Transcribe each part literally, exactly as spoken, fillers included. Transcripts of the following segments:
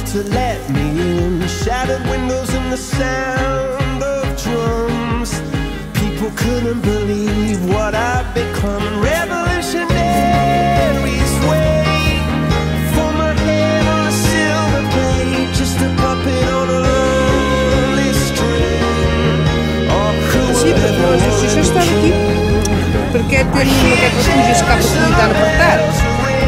to let me in. Shattered windows and the sound of drums. People couldn't believe what I'd become. Revolutionaries wait for my head on a silver plate, just a puppet on a lonely string. Sí, però no, si això està aquí, per què tenim aquests refugis cap aquí tan apartats?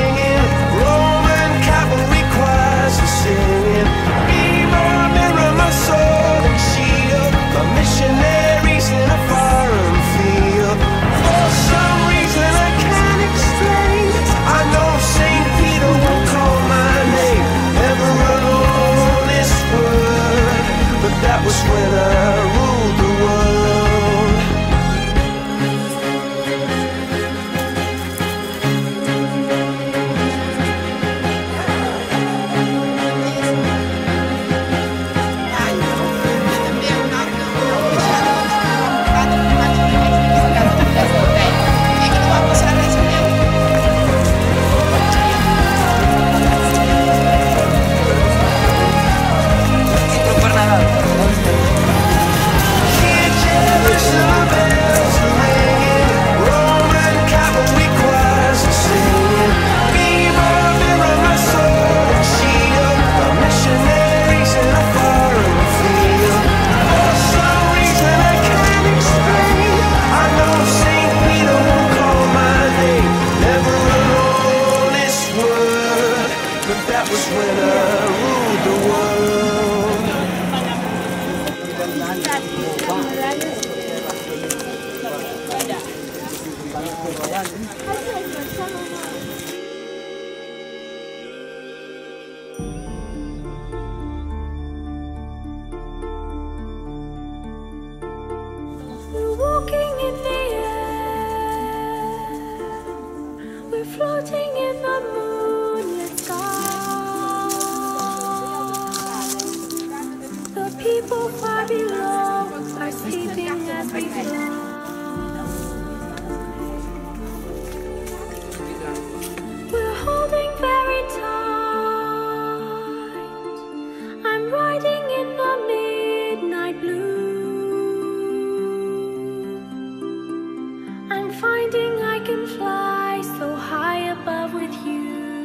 We're walking in the air, we're floating in the moonlit sky. The people far below are sleeping as we fly. We're holding very tight. I'm riding in the midnight blue. I'm finding I can fly so high above with you.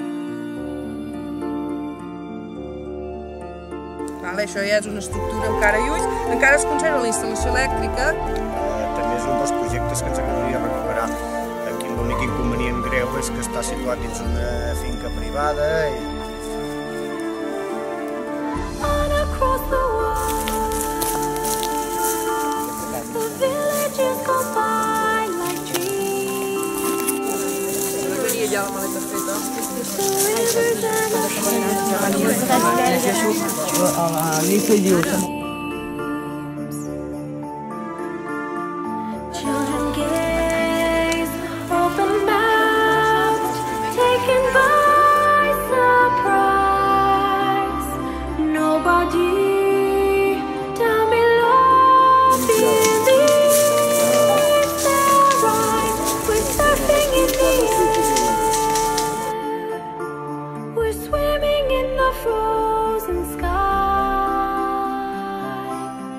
Vale, això ja és una estructura encara lluny. Encara es conserva la instal·lació elèctrica. Eh, també és un dels projectes que ens agradaria recuperar. Aquí l'únic inconvenient greu és que està situat dins una finca privada i... On across the world, the villages go by like dreams. No tenia ja la maleta feta. The rivers and children gaze open-mouthed, taken by surprise. Nobody down below believes they're right. We're surfing in the air, we're swimming in the frozen sky.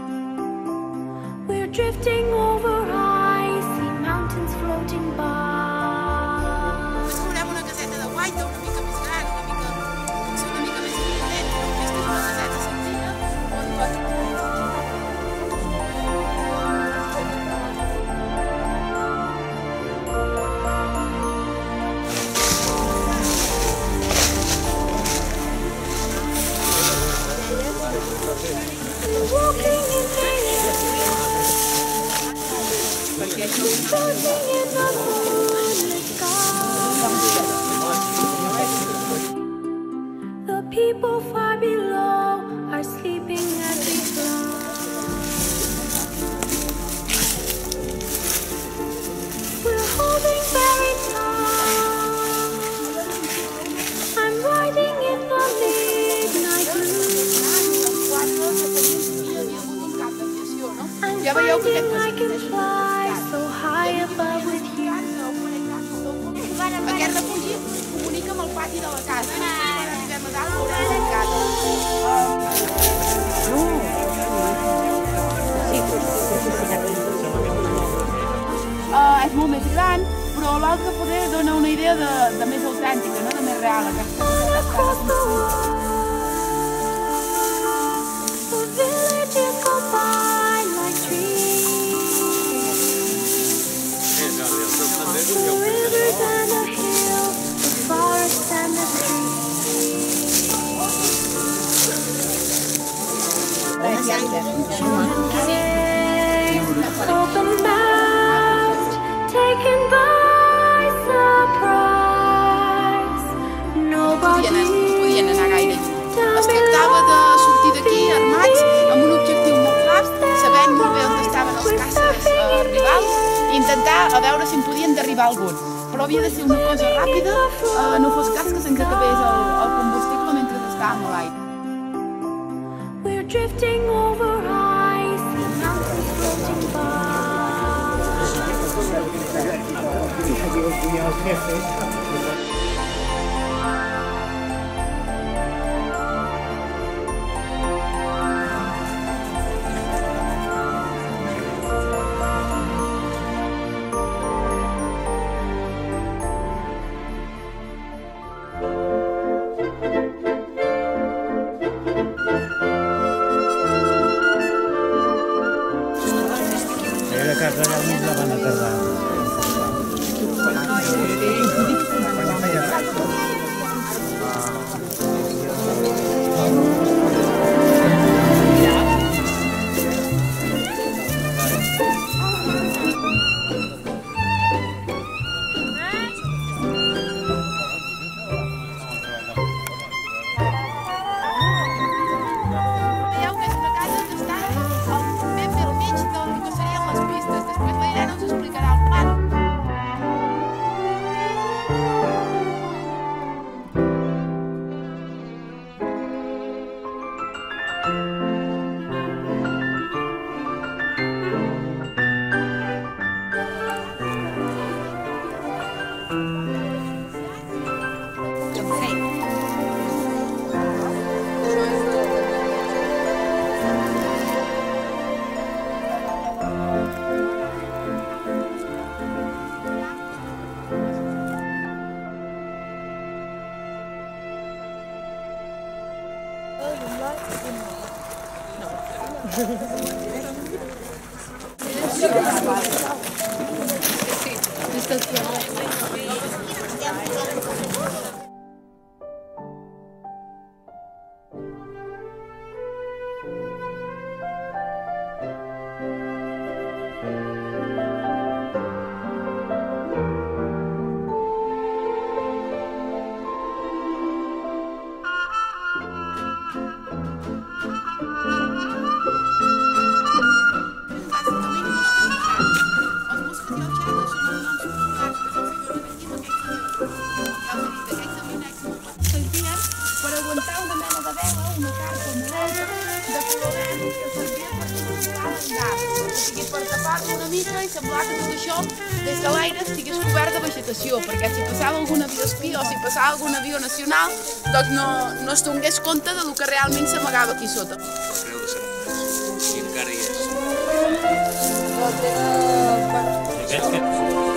We're drifting over icy mountains floating by. Volem una caseta de guaita una mica més gran, una mica, potser una mica més independent, però aquesta és una caseta senzilla on pot... We're walking in the air, floating in the moonlit sky. The people far below are sleeping as we fly. We're holding very tight. I'm riding in the midnight blue. I'm Ja veieu que finding aquest I can fly so high above with you. Aquest refugi comunica amb el pati de la casa. Quan arribem a dalt veurem el gat. molt més gran, però l'altre poder dona una idea de, de més autèntica, no? De més real, aquesta casa. Podien anar gaire lluny. Es tractava de sortir d'aquí armats amb un objectiu molt clar, sabent molt bé on estaven els caces eh, rivals i intentar a veure si en podien derribar algun. Però havia de ser una cosa ràpida, eh, no fos cas que se'ns acabés el, el combustible mentre estàvem a l'aire. We're drifting over ice, the mountains floating by. La casa allà al mig la van aterrar. una mica i semblava que tot això des de l'aire estigués cobert de vegetació, perquè si passava algun avió espió o si passava algun avió nacional, doncs no, no es donés compte del que realment s'amagava aquí sota. El creu de Sant Andrés, i encara hi és.